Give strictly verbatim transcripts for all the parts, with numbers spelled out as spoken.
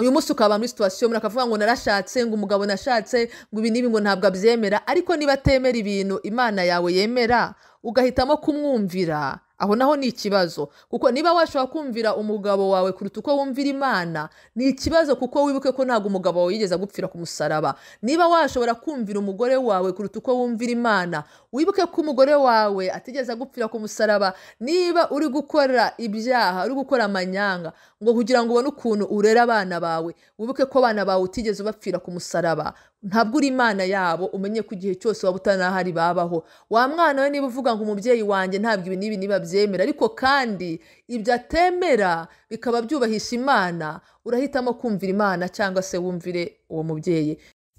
uyu munsi ukaba muri situation murakavuga ngo narashatse ngo umugabo nashatse ngo ibi nibi ngo ntabwo abyemera, ariko niba temera ibintu Imana yawe yemera ugahitamo kumwumvira, aho naho ni ikibazo. Kuko niba washobora kumvira umugabo wawe kuruta uko wumvira Imana, ni ikibazo, kuko wibuke ko ntabwo umugabo wawe yigeze gupfira ku musaraba. Niba washobora kumvira umugore wawe kuruta uko wumvira Imana, wibuke ko umugore wawe atigeze gupfira ku musaraba. Niba uri gukora ibyaha, uri gukora amanyanga ngo kugira ngo ubone ukuntu urera abana bawe, wibuke ko abana bawe utigeze bapfira ku musaraba. Ntabwo uri Imana yabo, umenye ko igihe cyose waba utanahari babaho. Wa mwana we niba uvuga ngo umubyeyi wanjye ntabwo ibi nibi niba byemera, ariko kandi ibyo atemera bikaba byubahisha Imana, urahitamo kumvira Imana cyangwa se wumvire uwo mubyeyi.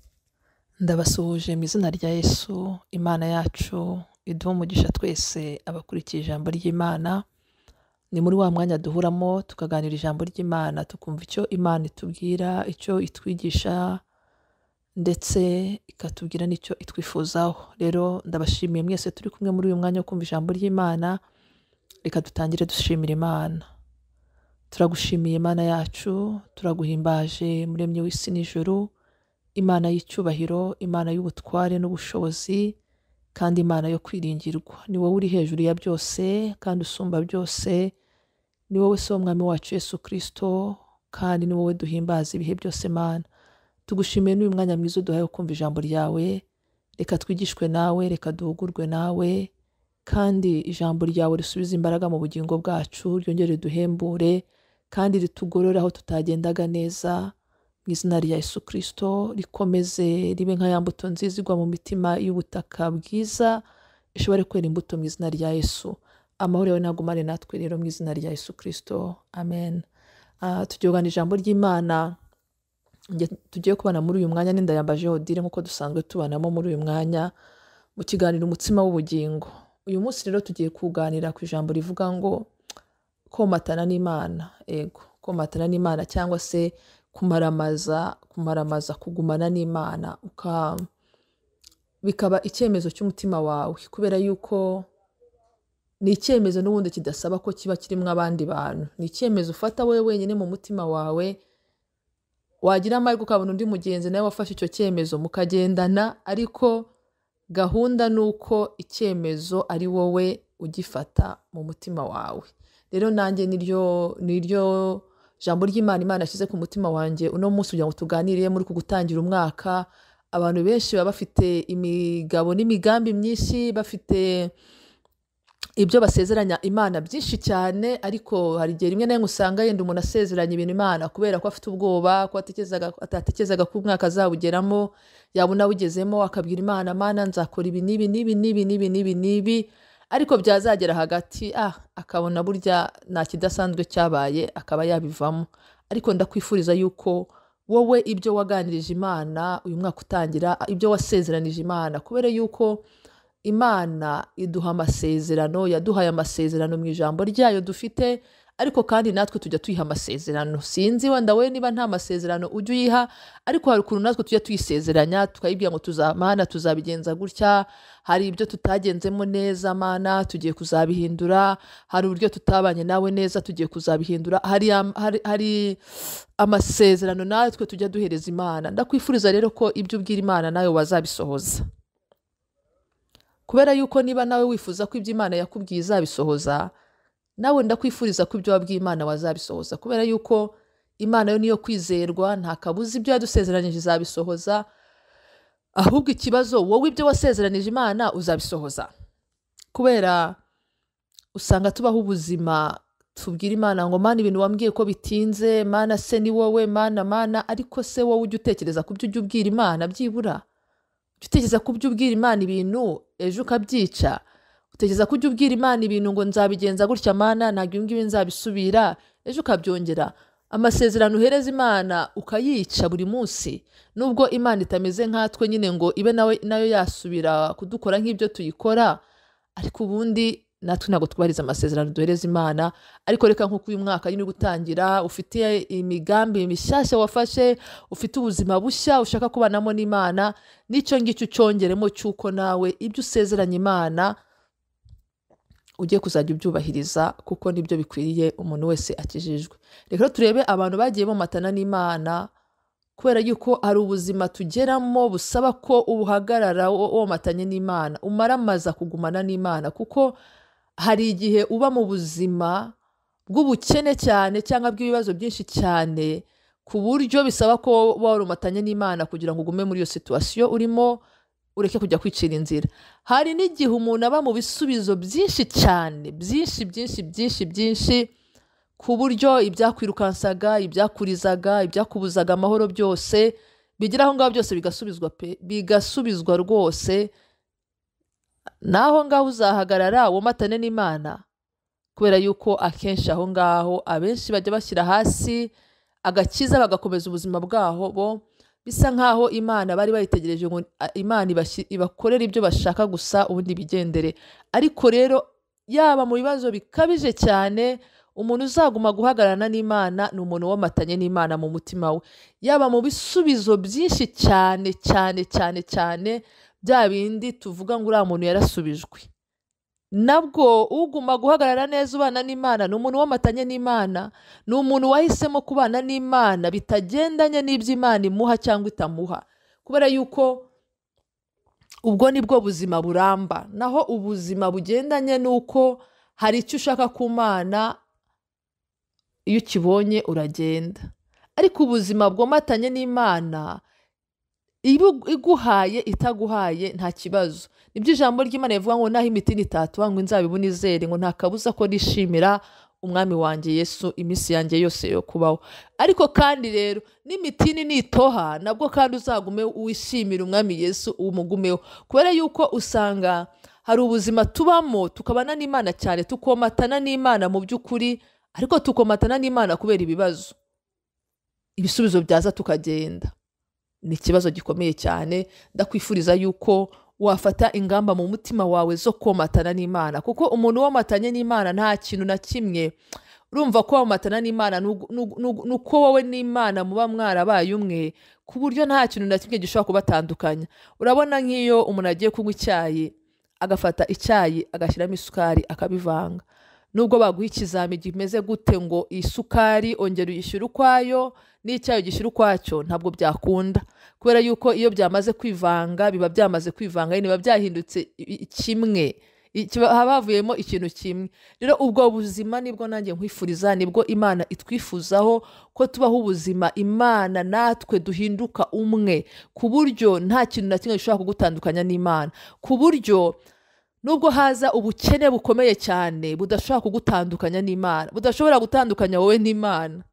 Ndabasuhuje mu izina rya Yesu. Imana yacu iduha umugisha twese abakurikiye ijambo ry'Imana. Ni muri wa mwanya duhuramo tukaganira ijambo ry'Imana, tukumva icyo Imana itubwira, icyo itwigisha, ndetse ikatubwira nicyo itwifuzaho. Rero ndabashimiye mwese turi kumwe muri uyu mwanya wo kumva ijambo ry'Imana. Reka dutangire dushimira Imana. Turagushimiye Imana yacu, turaguhimbaje muremyi w'isi n'ijuru, Imana y'icyubahiro, Imana y'ubutware n'ubushobozi, kandi Imana yo kwiringirwa. Ni wowe uri hejuru ya byose kandi usumba byose. Ni wowe so mwami wacu Yesu Kristo, kandi ni wowe duhimbaza ibihe byose Mana. Tugushimiye n'uyu mwanya mwiza uduhaye kumva ijambo ryawe. Reka twigishwe nawe, reka duhugurwe nawe, kandi ijambo ryawe risubiza imbaraga mu bugingo bwacu, ryongere duhembure kandi ritugorore aho tutagendaga neza. Mu izina rya Yesu Kristo, rikomeze ribe nka ya mbuto nziza igwa mu mitima y'ubutaka bwiza, ishobore kwera imbuto mu izina rya Yesu. Amahoro yawe nagumane natwe rero mu izina rya Yesu Kristo, amen. Uh, tujyogana ijambo ry'Imana. Tugiye kubana muri uyu mwanya n'indayambaje Odile nkuko dusanzwe tubanamo muri uyu mwanya mu kiganiro umutsima w'ubugingo. Uyu munsi rero tugiye kuganira ku ijambo rivuga ngo komatana n'Imana. Ego, komatana n'Imana cyangwa se kumaramaza, kumaramaza kugumana n'Imana, uka bikaba icyemezo cy'umutima wawe, kubera yuko ni icyemezo n'ubundi kidasaba ko kiba kirimo abandi bantu. Ni icyemezo ufata wowe wenyine mu mutima wawe. Wagira amahirwe ukabona undi mugenzi nawe wafashe icyo cyemezo mukagendana, ariko gahunda nuko icyemezo ari wowe ugifata mu mutima wawe. Rero nanjye niryo niryo jambo ry'Imana Imana yashyize ku mutima wanjye uno munsi kugira ngo tuganire muri ku gutangira umwaka. Abantu benshi baba bafite imigabo n'imigambi myinshi, bafite ibyo basezeranya Imana byinshi cyane, ariko hari igihe rimwe na rimwe usanga yenda umuntu asezeranya ibintu Imana kubera ko afite ubwoba, ko atekerezaga atatekerezaga ko umwaka azawugeramo, yabona wigezemo akabwira Imana, Mana nzakora ibi nibi nibi nibi nibi nibi nibi, ariko byazagera hagati ah akabona burya nta kidasanzwe cyabaye, akaba yabivamo. Ariko ndakwifuriza yuko wowe ibyo waganirije Imana uyu mwaka utangira, ibyo wasezeranije Imana, kubera yuko Imana iduha amasezerano, yaduhaye amasezerano mu ijambo ryayo dufite, ariko kandi natwe tujya tuyiha amasezerano. Sinzi wenda we niba nta masezerano ujya uyiha, ariko hari ukuntu natwe tujya tuyisezeranya, tukayibwira ngo tuzamana tuzabigenza gutya, hari ibyo tutagenzemo neza Mana tugiye kuzabihindura, hari uburyo tutabanye nawe neza tugiye kuzabihindura, hari hari, hari amasezerano natwe tujya duhereza Imana. Ndakwifuriza rero ko ibyo ubwira Imana nawe wazabisohoza, kubera yuko niba nawe wifuza ko ibyo Imana yakubwiye izabisohoza, nawe ndakwifuriza ko ibyo wabwiye Imana wazabisohoza, kubera yuko Imana yo niyo kwizerwa, nta kabuza ibyo yadusezeranyije izabisohoza. Ahubwo ikibazo wowe ibyo wasezeranije Imana uzabisohoza, kubera usanga tubaho ubuzima tubwira Imana ngo Mana ibintu wambwiye ko bitinze, Mana se ni wowe, Mana Mana, ariko se wowe ujya utekereza ku byo ujya ubwira Imana byibura? Utekereza ko ujya ubwira Imana ibintu ejo ukabyica? Utekereza ko ujya ubwira Imana ibintu ngo nzabigenza gutya Mana ntabwo ibi ngibi nzabisubira, ejo ukabyongera? Amasezerano uhereza Imana ukayica buri munsi, nubwo Imana itameze nkatwe nyine ngo ibe nawe nayo yasubira kudukora nk'ibyo tuyikora, ariko ubundi natwe ntabwo twubahiriza amasezerano duhereza Imana. Ariko reka nk'uko uyu mwaka nyine gutangira, ufite imigambi mishyashya wafashe, ufite ubuzima bushya ushaka kubanamo n'Imana, nicyo ngicyo cyongeremo cyuko nawe ibyo usezeranya Imana ugiye kuzajya ubyubahiriza kuko nibyo bikwiriye umuntu wese akijijwe. Reka turebe abantu bagiye bomatana n'Imana kubera yuko hari ubuzima tugeramo busaba ko ubuhagarara womatanye n'Imana, umaramaza kugumana n'Imana, kuko hari igihe uba mu buzima bw'ubukene cyane cyangwa bw'ibibazo byinshi cyane ku buryo bisaba ko warumatanye n'Imana kugira ngo ugume muri iyo situation urimo, ureke kujya kwicira inzira. Hari n'igihe umuntu aba mu bisubizo byinshi cyane, byinshi byinshi byinshi byinshi ku buryo ibyakwirukansaga, ibyakurizaga, ibyakubuzaga amahoro byose bigira aho ngaho byose bigasubizwa pe bigasubizwa rwose. Naho ngaho uzahagarara womatane n'Imana, kubera yuko akenshi aho ngaho abenshi bajya bashyira hasi agakiza bagakomeza ubuzima bwaho bo, bisa nkaho Imana bari bayitegereje ngo Imana ibakorera ibyo bashaka gusa ubundi bigendere. Ariko rero yaba mu bibazo bikabije cyane, umuntu uzaguma guhagararana n'Imana ni umuntu womatanye n'Imana mu mutima we. Yaba mu bisubizo byinshi cyane cyane cyane cyane bya bindi tuvuga ngo uriya muntu yarasubijwe, nabwo uguma guhagarara neza ubana n'Imana ni umuntu womatanye n'Imana, ni umuntu wahisemo kubana n'Imana bitagendanye n'ibyo Imana imuha cyangwa itamuha, kubera yuko ubwo nibwo buzima buramba. Naho ubuzima bugendanye nuko hari icyo ushaka ku Mana, iyo ukibonye uragenda. Ariko ubuzima bwomatanye n'Imana iguhaye itaguhaye nta kibazo. Nibyo ijambo ry'Imana rivuga ngo naho imitini itatuba ngo inzabibu nizere, ngo nta kabuza ko nishimira umwami wanjye Yesu iminsi yanjye yose yo kubaho. Ariko kandi rero n'imitini nitoha nabwo kandi uzagume wishimira umwami Yesu umugumeho, kubera yuko usanga hari ubuzima tubamo tukabana n'Imana cyane, tukomatana n'Imana mu by'ukuri, ariko tukomatana n'Imana kubera ibibazo, ibisubizo byaza tukagenda. Ni ikibazo gikomeye cyane. Ndakwifuriza yuko wafata ingamba mu mutima wawe zo komatana n'Imana, kuko umuntu womatanye n'Imana nta kintu na kimwe, urumva ko womatana n'Imana nuko wowe n'Imana muba mwarabaye umwe, ku buryo nta kintu na kimwe gishobora kubatandukanya. Urabona nk'iyo umuntu agiye kunywa icyayi, agafata icyayi agashyiramo isukari akabivanga, nubwo baguha ikizami gimeze gute ngo isukari ongera uyishyura ukwayo n'icyayi gishyira ukwacyo, ntabwo byakunda, kubera yuko iyo byamaze kwivanga biba byamaze kwivanga, biba byahindutse kimwe, habavuyemo ikintu kimwe. Rero ubwo buzima nibwo nanjye nkwifuriza, nibwo Imana itwifuzaho ko tubaho ubuzima Imana natwe duhinduka umwe, ku buryo nta kintu na kimwe gishobora kugutandukanya n'Imana, ku buryo nubwo haza ubukene bukomeye cyane budashobora kugutandukanya n'Imana, budashobora gutandukanya wowe n'Imana.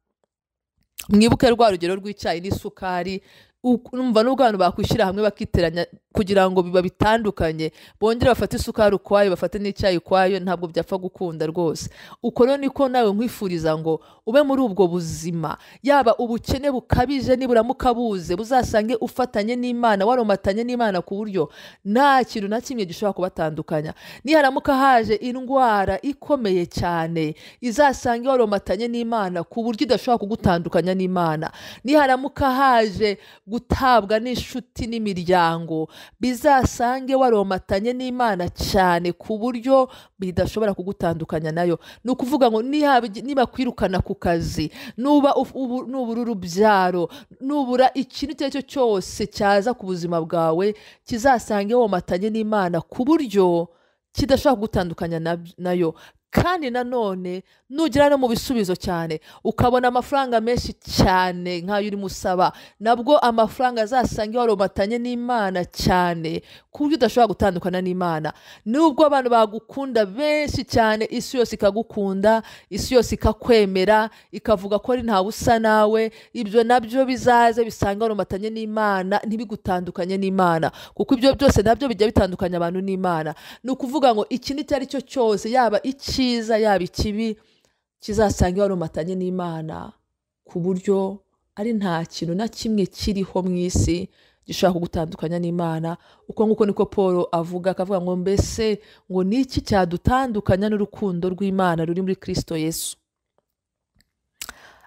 Mwibuke rwa rugero rw'icyayi n'isukari, numva nubwo abantu bakwishyira hamwe bakiteranya kugira ngo biba bitandukanye, bongere bafate isukari ukwayo bafate n'icyayi ukwayo, ntabwo byapfa gukunda rwose. Uko rero niko nawe nkwifuriza ngo ube muri ubwo buzima, yaba ubukene bukabije nibura mukabuze, buzasange ufatanye n'Imana, waromatanye n'Imana ku buryo nta kintu na kimwe gishobora kubatandukanya. Niharamuka haje indwara ikomeye cyane, izasange waromatanye n'Imana ku buryo idashobora kugutandukanya n'Imana. Niharamuka haje gutabwa n'inshuti n'imiryango, bizasange waromatanye n'Imana cyane ku buryo bidashobora kugutandukanya nayo. Ni ukuvuga ngo niba kwirukana ku kazi, nuba nubura urubyaro, nubura ikintu icyo ari cyo cyose cyaza ku buzima bwawe, kizasange womatanye n'Imana ku buryo kidashobora kugutandukanya nayo. Kandi nanone nugira no mu bisubizo cyane, ukabona amafaranga menshi cyane nk'ayo uri musaba, nabwo amafaranga azasange waromatanye n'Imana cyane ku buryo udashobora gutandukana n'Imana. Nubwo abantu bagukunda benshi cyane, isi yose ikagukunda, isi yose ikakwemera, ikavuga ko ari ntawe usa nawe, ibyo nabyo bizaze bisange waromatanye n'Imana, ntibigutandukanye n'Imana, kuko ibyo byose nabyo bijya bitandukanya abantu n'Imana. Ni ukuvuga ngo ikintu icyo ari cyo cyose, yaba iki cyiza yaba ikibi, kizasange waromatanye n'Imana ku buryo ari nta kintu na kimwe kiriho mu isi gishobora kugutandukanya n'Imana. Uko nguko niko Paul avuga, akavuga ngo mbese ngo niki cyadutandukanya n'urukundo rw'Imana ruri muri Kristo Yesu.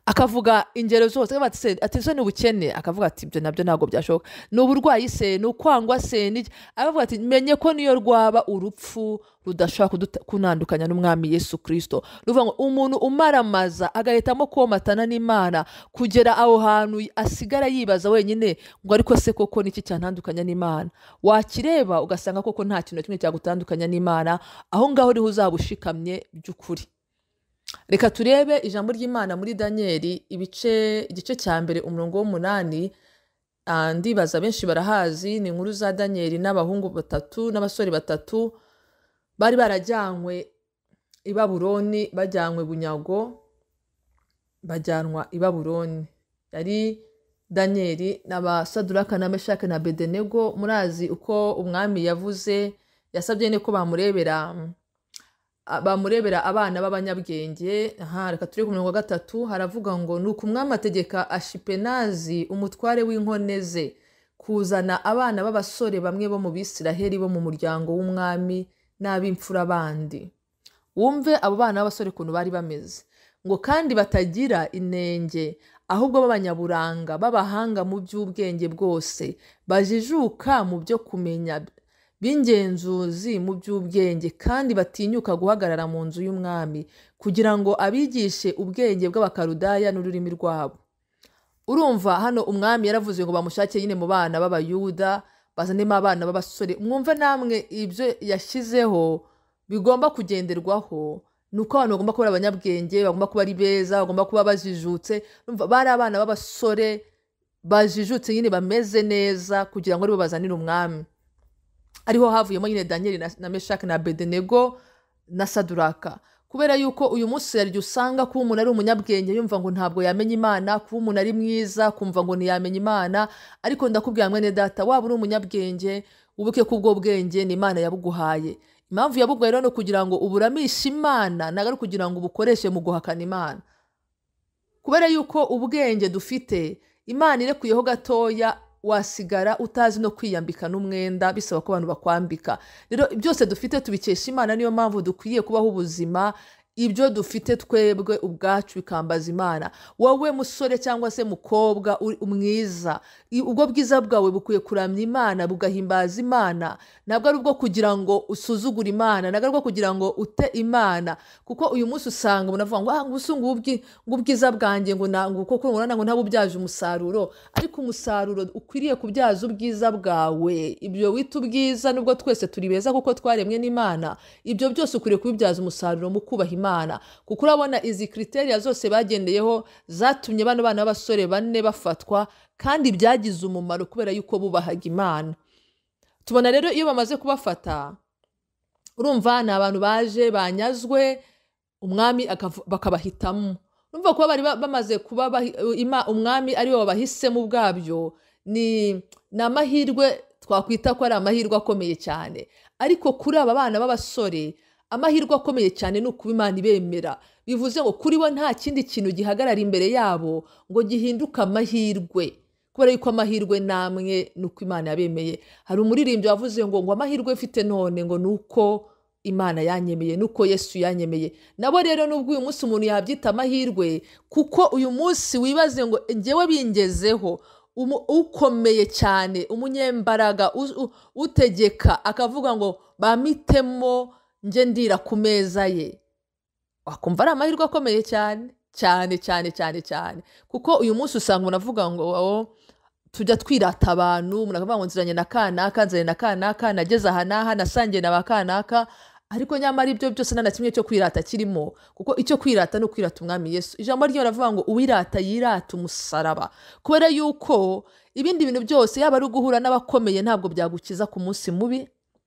akavuga ingero zose ati se ni ubukene, akavuga ati ibyo nabyo ntabwo byashoboka, ni uburwayi se, ni ukwangwa se, akavuga ati menye ko niyo rwaba urupfu rudashobora kunandukanya n'umwami Yesu Kristo. Nuvuga ngo umuntu umaramaza agahitamo komatana n'Imana kugera aho hantu asigara yibaza wenyine ngo ariko se koko niki cyantandukanya n'Imana, wakireba ugasanga koko nta kintu kimwe cyagutandukanya n'Imana, aho ngaho riho uzabushikamye by'ukuri. Reka turebe ijambo ry'Imana muri Danieli ibice igice cya mbere umurongo w'umunani. Ndibaza benshi barahazi, ni inkuru za Danieli n'abahungu batatu n'abasore batatu bari barajyanywe i Babuloni, bajyanywe bunyago, bajyanwa i Babuloni. Yari Danieli n'abasaduraka na Meshake na Abedenego. Murazi uko umwami yavuze, yasabye ne ko bamurebera bamurebera abana b'abanyabwenge. Aha, reka turi ku mirongo gatatu, haravuga ngo nuko umwami ategeka Ashipenazi umutware w'inkoneze kuzana abana b'abasore bamwe bo mu Bisiraheli bo mu muryango w'umwami n'ab'imfura bandi. Wumve abo bana b'abasore kuntu bari bameze, ngo kandi batagira inenge, ahubwo b'abanyaburanga, b'abahanga mu by'ubwenge bwose, bajijuka mu byo kumenya, b'ingenzuzi mu by'ubwenge, kandi batinyuka guhagarara mu nzu y'umwami kugira ngo abigishe ubwenge bw'abakarudaya n'ururimi rwabo. Urumva hano umwami yaravuze ngo bamushake nyine mu bana b'Abayuda, bazanemo abana b'abasore. Mwumve namwe ibyo yashyizeho bigomba kugenderwaho, nuko abantu bagomba kuba abanyabwenge, bagomba kuba ari beza, bagomba kuba bajijutse. Urumva bari abana b'abasore bajijutse nyine bameze neza kugira ngo aribo bazanire umwami. Ariho havuyemo nyine Danieli na, na Meshake na Abedenego na Saduraka. Kubera yuko uyu munsi yaryo usanga kuba umuntu ari umunyabwenge yumva ngo ntabwo yamenya Imana, kuba umuntu ari mwiza kumva ngo ntiyamenya Imana. Ariko ndakubwira mwene data, waba uri umunyabwenge ubuke kubwo bwenge ni Imana yabuguhaye. Impamvu yabuguhaye rero no kugira ngo uburamishe Imana, nagari kugira ngo ubukoreshe mu guhakana Imana. Kubera yuko ubwenge dufite Imana irekuyeho gatoya, wasigara utazi no kwiyambika n'umwenda, bisaba ko abantu bakwambika. Rero byose dufite tubikesha Imana, niyo mpamvu dukwiye kubaho ubuzima ibyo dufite twebwe ubwacu bikambaza Imana. Wowe musore cyangwa se mukobwa umwiza, ubwo bwiza bwawe bukwiye kuramya Imana, bugahimbaza Imana. Ntabwo ari ubwo kugira ngo usuzugure Imana, ntabwo ari ubwo kugira ngo ute Imana. Kuko uyu munsi usanga umuntu avuga ngo ah ngusungu ubwiza bwanjye ngo nango koko urabona ngo ntabubyaje umusaruro. Ariko umusaruro ukwiriye kubyaza ubwiza bwawe. Ibyo wita ubwiza nubwo twese turi beza kuko twaremwe n'Imana, ibyo byose ukwiriye kubibyaza umusaruro mu kubaha Imana. Kuko urabona izi kriteria zose bagendeyeho zatumye bano bana b'abasore bane bafatwa, kandi byagize umumaro kubera yuko bubahaga Imana. Tubona rero iyo bamaze kubafata, urumva ni abantu baje banyazwe, umwami bakabahitamo. Urumva kuba bari bamaze kuba umwami ari we wabahisemo ubwabyo, ni amahirwe twakwita ko ari amahirwe akomeye cyane. Ariko kuri aba bana b'abasore amahirwe akomeye cyane ni ukuba Imana ibemera. Bivuze ngo kuri bo nta kindi kintu gihagarara imbere yabo ngo gihinduke amahirwe, kubera yuko amahirwe namwe nuko Imana yabemeye. Hari umuririmbyi wavuze ngo ngo amahirwe mfite none ngo nuko Imana yanyemeye, nuko Yesu yanyemeye. Nabo rero nubwo uyu munsi umuntu yabyita amahirwe, kuko uyu munsi wibaze ngo ngewe bingezeho ukomeye cyane, umunyembaraga utegeka, akavuga ngo bamitemo nje ndira ku meza ye, wakumva ari amahirwe akomeye cyane cyane cyane cyane cyane. Kuko uyu munsi usanga umuntu avuga ngo oh, tujya twirata abantu, umuntu akavuga ngo nziranye na kanaka, nziranye na kanaka, nageze aha n'aha, nasangiye na bakanaka. Ariko nyamara ibyo byose nta na kimwe cyo kwirata kirimo, kuko icyo kwirata ni ukwirata umwami Yesu. Ijambo ryo ravuga ngo uwirata yirata umusaraba. Kubera yuko ibindi bintu byose yaba ari guhura n'abakomeye ntabwo byagukiza ku munsi mubi,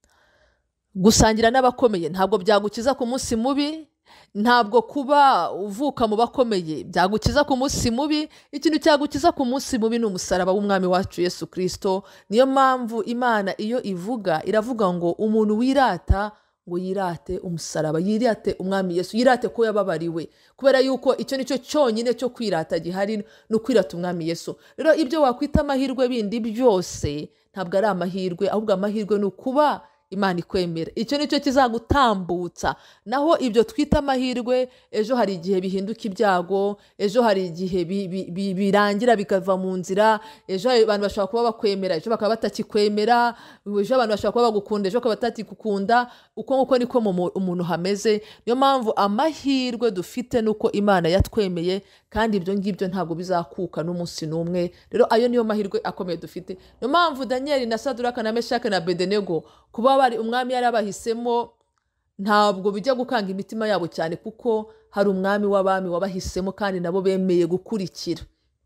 gusangira n'abakomeye ntabwo byagukiza ku munsi mubi, ntabwo kuba uvuka mu bakomeye byagukiza ku munsi mubi. Ikintu cyagukiza ku munsi mubi ni umusaraba w'umwami wacu Yesu Kristo. Niyo mpamvu Imana iyo ivuga iravuga ngo umuntu wirata ngo yirate umusaraba, yirate umwami Yesu, yirate ko yababariwe. Kubera yuko icyo nicyo cyonyine cyo kwirata gihari, no kwirata umwami Yesu. Rero ibyo wakwita amahirwe bindi byose ntabwo ari amahirwe, ahubwo amahirwe ni ukuba Imana ikwemera. Icyo nicyo kizagutambutsa. Naho ibyo twita amahirwe, ejo hari igihe bihinduka ibyago, ejo hari igihe bi- bi- bi- birangira bikava mu nzira, ejo abantu bashobora kuba bakwemera, ejo bakaba batakikwemera, ejo abantu bashobora kuba bagukunda, ejo bakaba batakigukunda. Uko nguko niko mu mu- umuntu hameze. Niyo mpamvu amahirwe dufite nuko Imana yatwemeye, kandi ibyo ngibyo ntabwo bizakuka n'umunsi n'umwe. Rero ayo niyo mahirwe akomeye dufite. Niyo mpamvu Daniel na Saduraka na Meshake na Abedenego kuba bari umwami yarabahisemo ntabwo bijya gukanga imitima yabo cyane, kuko hari umwami w'abami wabahisemo kandi nabo bemeye gukurikira.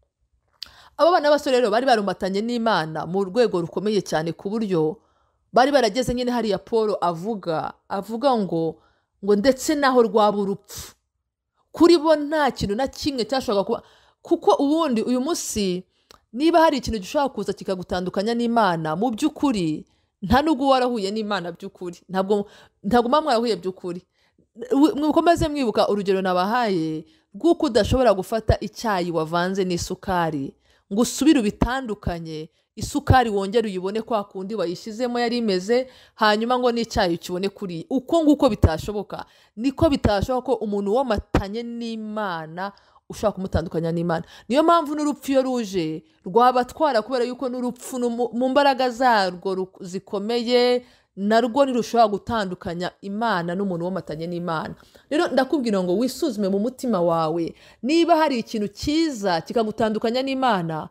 Abo bana b'abasore rero bari barumatanye n'Imana mu rwego rukomeye cyane, ku buryo bari barageze nyine hariya Paul avuga avuga ngo ngo ndetse naho rwaba urupfu kuri bo nta kintu na kimwe cyashobora kuba, kuko ubundi uyu munsi niba hari ikintu gishobora kuza kikagutandukanya n'Imana, mu by'ukuri nta nubwo warahuye n'Imana by'ukuri, ntabwo ntabwo mwa mwarahuye by'ukuri. Mwikomeze mwibuka urugero nabahaye rw'uko udashobora gufata icyayi wavanze n'isukari ngo usubire ubitandukanye, isukari wongere uyibone kwa kundi wayishyizemo yari imeze, hanyuma ngo n'icyayi ukibone kuri. Uko nguko bitashoboka, niko bitashoboka ko umuntu womatanye n'Imana ushaka kumutandukanya n'Imana. Niyo mpamvu n'urupfu iyo ruje rwabatwara, kubera yuko n'urupfu mu mbaraga zarwo zikomeye narwo ntirushobora gutandukanya Imana n'umuntu womatanye n'Imana. Rero ndakubwira ngo wisuzume mu mutima wawe, niba hari ikintu cyiza kikagutandukanya n'Imana,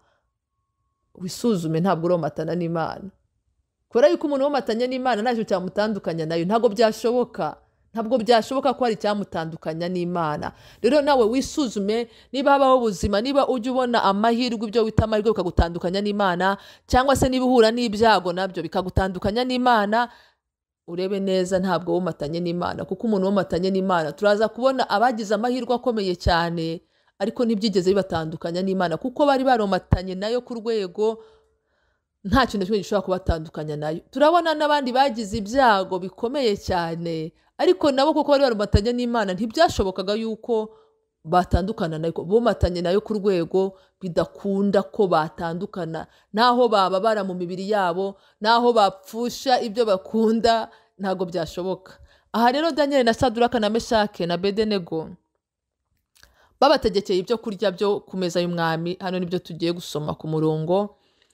wisuzume ntabwo uromatana n'Imana. Kubera yuko umuntu womatanye n'Imana nta kintu cyamutandukanya nayo, ntabwo byashoboka. Ntabwo byashoboka ko hari icyamutandukanya n'Imana. Rero nawe wisuzume, niba habaho ubuzima, niba ujya ubona amahirwe, ibyo wita amahirwe bikagutandukanya n'Imana, cyangwa se niba uhura n'ibyago nabyo bikagutandukanya n'Imana, urebe neza ntabwo womatanye n'Imana. Kuko umuntu womatanye n'Imana, turaza kubona abagize amahirwe akomeye cyane ariko ntibyigeze bibatandukanya n'Imana, kuko bari baromatanye nayo ku rwego nta kintu kimwe gishobora kubatandukanya nayo. Turabona n'abandi bagize ibyago bikomeye cyane, ariko nabo kuko bari baromatanye n'Imana ntibyashobokaga yuko batandukana nayo, bomatanye nayo ku rwego bidakunda ko batandukana, naho bababara mu mibiri yabo, naho bapfusha ibyo bakunda, ntago byashoboka. Aha rero Daniel na Saduraka na Meshake na Abedenego babategekeye ibyo kurya byo ku meza y'umwami. Hano nibyo tugiye gusoma ku murongo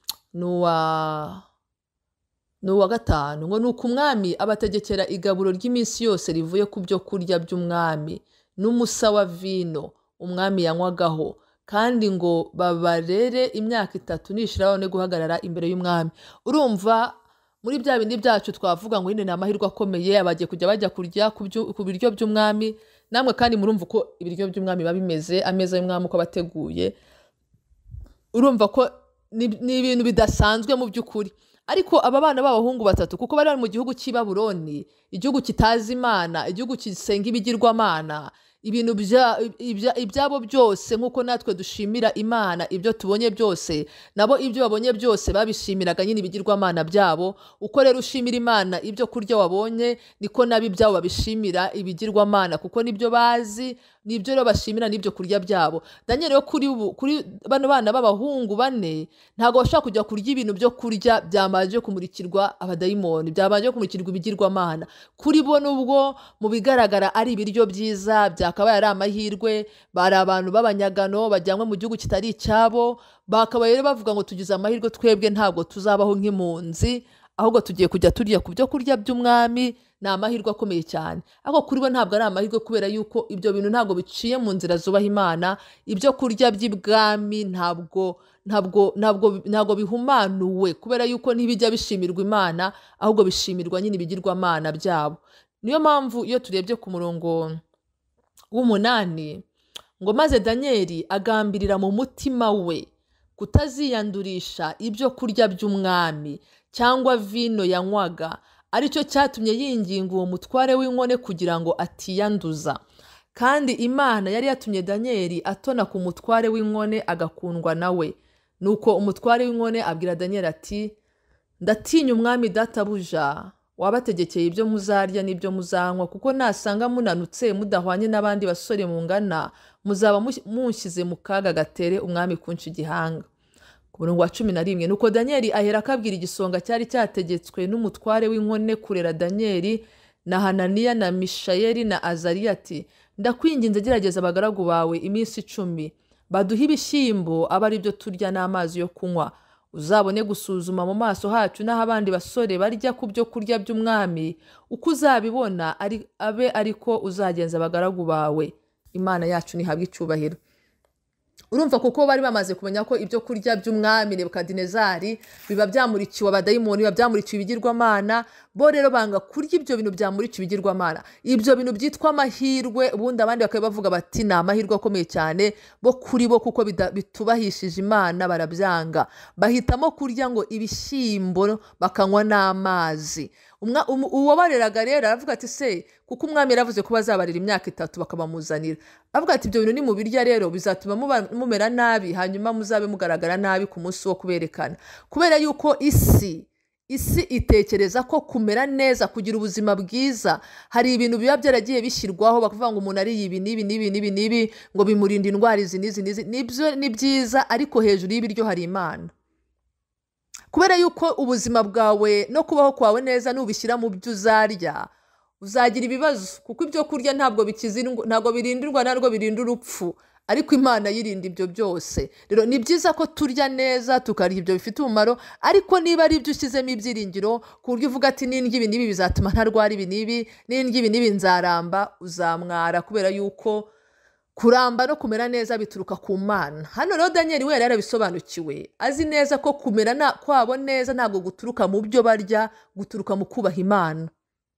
nuwa nuwa gatanu, ngo nuko umwami abategekera igaburo ry'iminsi yose rivuye ku byo kurya by'umwami n'umusa wa vino umwami yanywagaho, kandi ngo babarere imyaka itatu nishira babone guhagarara imbere y'umwami. Urumva muri bya bindi byacu twavuga ngo nyine ni amahirwe akomeye, abagiye kujya bajya kurya ku biryo by'umwami. Namwe kandi murumva uko ibiryo by'umwami biba bimeze, ameza y'umwami uko bateguye, urumva ko ni ibintu bidasanzwe mu by'ukuri. Ariko aba bana b'abahungu batatu, kuko bari mu gihugu cy'i Babuloni, igihugu kitazi Imana, igihugu kisenga ibigirwamana, ibintu ibyabo byose nk'uko natwe dushimira Imana ibyo tubonye byose, nabo ibyo babonye byose babishimiraga nyine ibigirwamana byabo. Uko rero ushimira Imana ibyo kurya wabonye, niko nabi byabo babishimira ibigirwamana, kuko nibyo bazi, nibyo rero bashimira n'ibyo kurya byabo. Daniel rero kuri ubu, kuri bano bana b'abahungu bane, ntago bashaka kujya kurya ibintu byo kurya byamaje kumurikirwa abadayimoni, byamaje kumurikirwa ibigirwamana. Kuri bo nubwo mu bigaragara ari ibiryo byiza, byakabaye ari amahirwe, bari abantu b'abanyagano bajyanwe mu gihugu kitari icyabo, bakabaye rero bavuga ngo tugize amahirwe, twebwe ntabwo tuzabaho nk'impunzi, ahubwo tugiye kujya turya ku byo kurya by'umwami. Ni amahirwe akomeye cyane, ariko kuri bo ntabwo ari amahirwe, kubera yuko ibyo bintu ntabwo biciye mu nzira zubaha Imana. Ibyo kurya by'ibwami ntabwo ntabwo ntabwo ntabwo bihumanuwe, kubera yuko ntibijya bishimirwa Imana, ahubwo bishimirwa nyine ibigirwamana byabo. Niyo mpamvu iyo turebye ku murongo w'umunani, ngo maze Daniel agambirira mu mutima we kutaziyandurisha ibyo kurya by'umwami cyangwa vino yanywaga, aricyo cyatumye yinginga uwo mutware w'inkone kugira ngo atiyanduza. Kandi Imana yari yatumye Daniel atona ku mutware w'inkone agakundwa nawe. Nuko umutware w'inkone abwira Daniel ati, ndatinya umwami databuja, wabategekeye ibyo muzarya n'ibyo muzanywa, kuko nasanga munanutse mudahwanye n'abandi basore mungana, muzaba munshyize mu kaga gatere umwami kunshi igihanga. ku murongo wa cumi na rimwe. Nuko Danieli ahera akabwira igisonga cyari cyategetswe n'umutware w'inkone kurera Danieli na Hananiya na Mishayeli na Azariya ati, ndakwinginze gerageza abagaragu bawe iminsi icumi, baduhe ibishyimbo aba ari byo turya n'amazi yo kunywa, uzabone gusuzuma mu maso hacu n'aho abandi basore barya ku byo kurya by'umwami, uko uzabibona ari abe ariko uzagenza abagaragu bawe. Imana yacu nihabwe icyubahiro. Urumva kuko bari bamaze kumenya ko ibyo kurya by'umwami Nebukadinezari biba byamurikiwe abadayimoni, biba byamurikiwe ibigirwamana, bo rero banga kurya ibyo bintu byamurikiwe ibigirwamana. Ibyo bintu byitwa amahirwe, ubundi abandi bakaba bavuga bati ni amahirwe akomeye cyane, bo kuri bo kuko bitubahishije Imana barabyanga. Bahitamo kurya ngo ibishyimbo bakanywa n'amazi. Uwabareraga rero aravuga ati se kuko umwami yaravuze ko bazabarira imyaka itatu bakabamuzanira, avuga ati ibyo bintu ni mu birya rero bizatuma mumera nabi, hanyuma muzabe mugaragara nabi ku munsi wo kuberekana. Kubera yuko isi isi itekereza ko kumera neza, kugira ubuzima bwiza, hari ibintu biba byaragiye bishyirwaho bakavuga ngo umuntu ari ibi n'ibi n'ibi n'ibi n'ibi ngo bimurinda indwara izi n'izi n'izi. Nibyo ni byiza, ariko hejuru y'ibiryo hari Imana. Kubera yuko ubuzima bwawe no kubaho kwawe neza nubishyira mu byo uzarya, uzagira ibibazo, kuko ibyo kurya ntabwo bikizindwa, ntabwo birindirwa, narwo birinda urupfu, ariko Imana yirinda ibyo byose. Rero ni byiza ko turya neza, tukarya ibyo bifite umumaro, ariko niba ari ibyo ushyizemo ibyiringiro ku buryo uvuga ati n'indya ibi n'ibi bizatuma ntarwara ibi n'ibi, n'indya ibi n'ibi nzaramba, uzamwara, kubera yuko kuramba no kumera neza bituruka ku Mana. Hano rero Danieli we yari yarabisobanukiwe, azi neza ko kumera na kwabo neza ntabwo guturuka mu byo barya, guturuka mu kubaha Imana.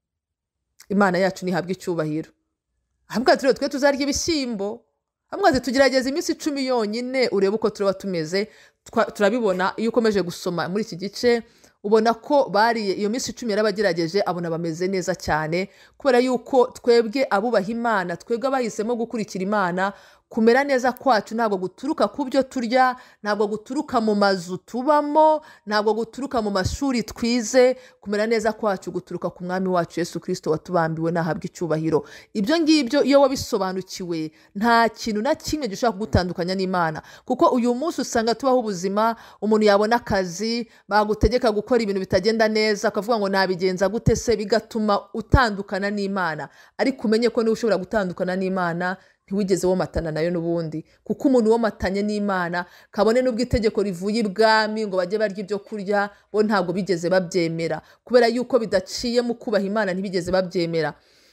Imana yacu nihabwe icyubahiro. Ahubwo rero twe tuzarya ibishyimbo, ahubwo tugerageza iminsi icumi yonyine urebe uko turaba tumeze. Turabibona iyo ukomeje gusoma muri iki gice, ubona ko bariye iyo minsi icumi yarabagerageje, abona bameze neza cyane, kubera yuko twebwe abubaha Imana, twebwe abahisemo gukurikira Imana, kumera neza kwacu ntabwo guturuka ku byo turya, ntabwo guturuka mu mazu tubamo, ntabwo guturuka mu mashuri twize. Kumera neza kwacu guturuka ku mwami wacu Yesu Kristo watubambiwe, nahabwe icyubahiro. Ibyo ngibyo iyo wabisobanukiwe, nta kintu na kimwe gishobora kugutandukanya n'Imana, kuko uyu munsi usanga tubaho ubuzima, umuntu yabona akazi bagutegeka gukora ibintu bitagenda neza, akavuga ngo nabigenza gute se, bigatuma utandukana n'Imana. Ariko umenye ko niba ushobora gutandukana n'Imana, ntiwigeze womatana nayo n'ubundi, kuko umuntu womatanye n'Imana, kabone n'ubwo itegeko rivuye ibwami ngo bajye barya ibyo kurya, bo ntabwo bigeze babyemera, kubera yuko bidaciye mu kubaha Imana, ntibigeze babyemera.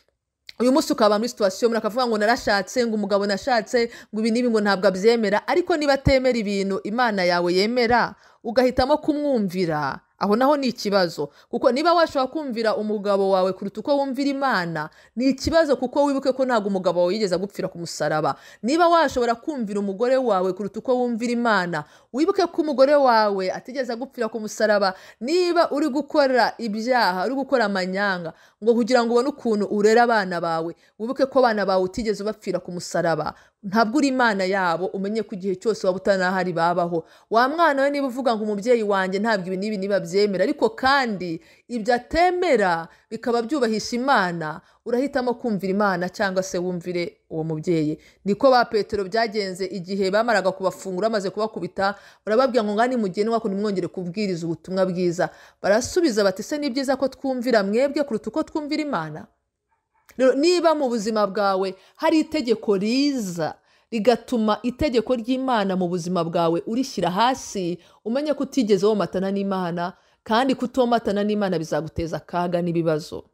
Uyu munsi ukaba muri situation muri akavuga ngo narashatse, ngo umugabo nashatse, ngo ibi nibi ngo ntabwo abyemera, ariko niba atemera ibintu Imana yawe yemera, ugahitamo kumwumvira, aho naho ni ikibazo. Kuko niba washobora kumvira umugabo wawe kuruta uko wumvira Imana, ni ikibazo, kuko wibuke ko ntabwo umugabo wawe yigeze gupfira ku musaraba. Niba washobora kumvira umugore wawe kuruta uko wumvira Imana, wibuke ko umugore wawe atigeze gupfira ku musaraba. Niba uri gukora ibyaha, uri gukora amanyanga, ngo kugira ngo ubone ukuntu urera abana bawe, wibuke ko abana bawe utigeze bapfira ku musaraba. Ntabwo uri Imana yabo, umenye ko igihe cyose waba utanahari babaho. Wa mwana we niba uvuga ngo umubyeyi wanjye ntabwo ibi nibi niba byemera, ariko kandi ibyo atemera bikaba byubahisha Imana, urahitamo kumvira Imana cyangwa se wumvire uwo mubyeyi. Niko ba Petero byagenze igihe bamaraga kubafungura, amaze kubakubita, barababwira ngo ngani mugenwa ko nimwongere kubwiriza ubutumwa bwiza. Barasubiza bati se ni byiza ko twumvira mwebwe kuruta uko twumvira Imana? Niba mu buzima bwawe hari itegeko riza rigatuma itegeko ry'Imana mu buzima bwawe urishyira hasi, umenye ko utigeze womatana n'Imana, kandi kutomatana n'Imana bizaguteza akaga n'ibibazo.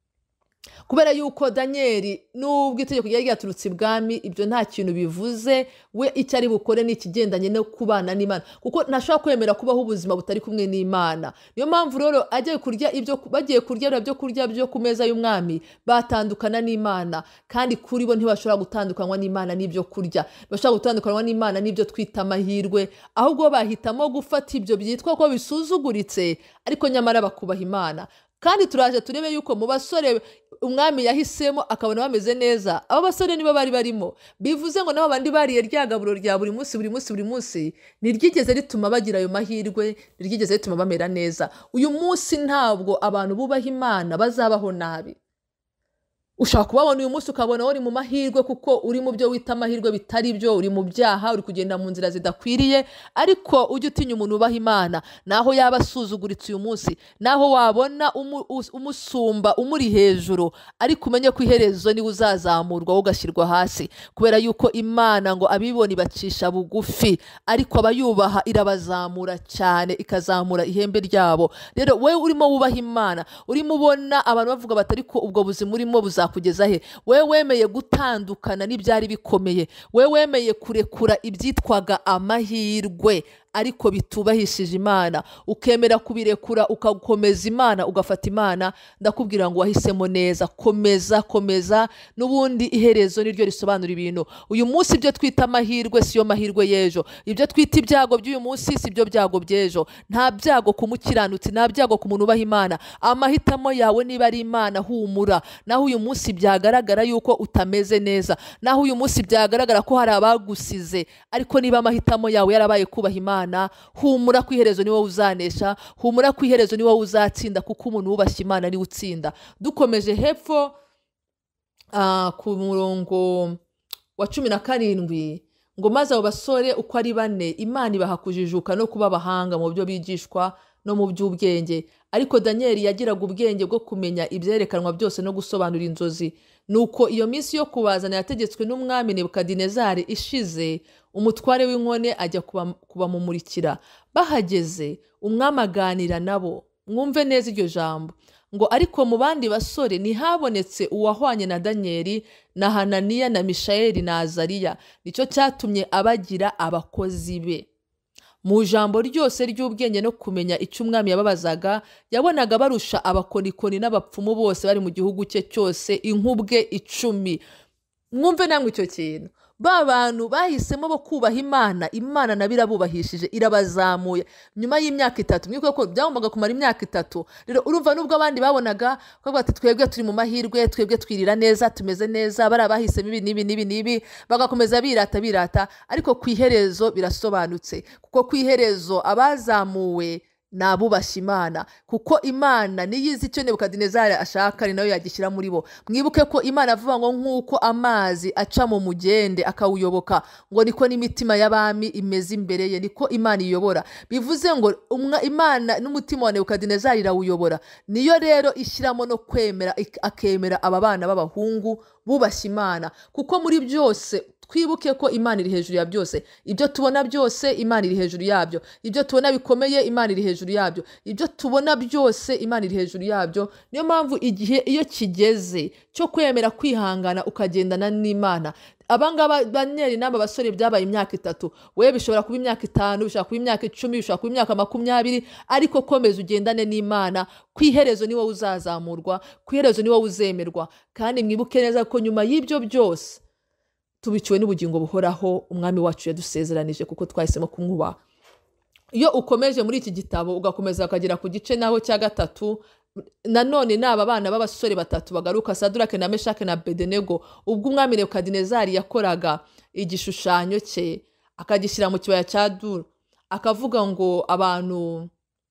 Kubera yuko Danieli nubwo itegeko ryari ryaturutse ibwami, ibyo nta kintu bivuze, we icyo ari bukore ni ikigendanye no kubana n'Imana, kuko ntashobora kwemera kubaho ubuzima butari kumwe n'Imana. Niyo mpamvu rero agiye kurya ibyo bagiye kurya ibyo kurya byo ku meza y'umwami, batandukana n'Imana, kandi kuri bo ntibashobora gutandukanywa n'Imana n'ibyo kurya, bashobora gutandukanywa n'Imana n'ibyo twita amahirwe, ahubwo bahitamo gufata ibyo byitwa ko bisuzuguritse, ariko nyamara bakubaha Imana. Kandi turaje turebe yuko mu basore umwami yahisemo akabona bameze neza, abo basore nibo bari barimo. Bivuze ngo nabo bandi bariye ryagaburo rya buri munsi buri munsi buri munsi, ntiryigeze rituma bagira ayo mahirwe, ntiryigeze rituma bamera neza. Uyu munsi ntabwo abantu bubaha Imana bazabaho nabi. ushaka kubabona uyu munsi ukabona uri mu mahirwe kuko uri mu byo wita amahirwe bitari byo, uri mu byaha, uri kugenda mu nzira zidakwiriye, ariko ujye utinya umuntu ubaha Imana naho yaba asuzuguritse uyu munsi, naho wabona umu, umusumba umuri hejuru, ariko umenye ko iherezo niwe uzazamurwa ugashyirwa hasi, kubera yuko Imana ngo abibona ibacisha bugufi, ariko abayubaha irabazamura cyane ikazamura ihembe ryabo. Rero wewe urimo wubaha Imana, urimo ubona abantu bavuga batari ko ubwo buzima urimo buza kugeza he, we wemeye gutandukana n'ibyari bikomeye, we wemeye kurekura ibyitwaga amahirwe ariko bitubahishije Imana, ukemera kubirekura ukakomeza Imana, ugafata Imana, ndakubwira ngo wahisemo neza. Komeza komeza, n'ubundi iherezo niryo risobanura ibintu. Uyu munsi ibyo twita amahirwe siyo mahirwe y'ejo, ibyo twita ibyago by'uyu munsi si byo byago by'ejo. Nta byago ku mukiranutsi, nta byago ku muntu ubaha Imana. Amahitamo yawe niba ari Imana, humura. Naho uyu munsi byagaragara yuko utameze neza, naho uyu munsi byagaragara ko hari abagusize, ariko niba amahitamo yawe yarabaye kubaha Imana, humura ku iherezo niwe uzanesha, humura ku iherezo niwe uzatsinda, kuko umuntu wubashye Imana niwe utsinda. Dukomeje hepfo uh, ku murongo wa cumi na karindwi ngo maze abo basore uko ari bane Imana ibaha kujijuka no kuba abahanga mu byo bigishwa no mu by'ubwenge, ariko Daniel yagiraga ubwenge bwo kumenya ibyerekanwa byose no gusobanura inzozi. Nuko iyo minsi yo kubazana yategetswe n'umwami Nebukadinezari ishize, umutware w'inkone ajya kubamumurikira. Bahageze umwami aganira nabo, mwumve neza iryo jambo ngo ariko mu bandi basore ntihabonetse uwahwanye na Danieli na Hananiya na Mishayeli na Azariya, nicyo cyatumye abagira abakozi be. Mu jambo ryose ry'ubwenge no kumenya icyo umwami yababazaga, yabonaga barusha abakonikoni n'abapfumu bose bari mu gihugu cye cyose inkubwe icumi. Mwumve namwe icyo kintu, ba bantu bahisemo bo kubaha Imana, Imana nabo irabubahishije, irabazamuye nyuma y'imyaka itatu. Mwiko ko byagombaga kumara imyaka itatu. Rero urumva nubwo abandi babonaga ko bati twebwe turi mu mahirwe, twebwe twirira neza, tumeze neza, bara bahisemo ibi nibi nibi nibi, bagakomeza birata birata, ariko ku iherezo birasobanutse, kuko ku iherezo abazamuwe nabubashye Imana, kuko Imana niyizi icyo Nebukadinezari ashaka, ni nayo yagishyira muri bo. Mwibuke ko Imana avuga ngo nk'uko amazi aca mu mugende akawuyoboka, ngo niko n'imitima y'abami imeze imbere ye, niko Imana iyobora. Bivuze ngo Imana n'umutima wa Nebukadinezari irawuyobora, niyo rero ishyiramo no kwemera, akemera aba bana b'abahungu bubashye Imana, kuko muri byose twibuke ko Imana iri hejuru ya byose. Ibyo tubona byose Imana iri hejuru yabyo, ibyo tubona bikomeye Imana iri hejuru yabyo, ibyo tubona byose Imana iri hejuru yabyo. Niyo mpamvu igihe iyo kigeze cyo kwemera kwihangana ukagendana n'Imana, abangaba Daniel n'aba basore byabaye imyaka itatu, wewe bishobora kuba imyaka itanu, bishobora kuba imyaka icumi, bishobora kuba imyaka makumyabiri, ariko komeza ugendane n'Imana. Ku iherezo niwe uzazamurwa, ku iherezo niwe uzemerwa. Kandi mwibuke neza ko nyuma y'ibyo byose tubiciwe n'ubugingo buhoraho umwami wacu yadusezeranije, kuko twahisemo kumwubaha. Iyo ukomeje muri iki gitabo ugakomeza ukagera ku gice naho cya gatatu, nanone n'aba bana b'abasore batatu bagaruka, Sadurake na Meshake na Abedenego, ubwo umwami Nebukadinezari yakoraga igishushanyo cye akagishyira mu kibaya cya Duru, akavuga ngo abantu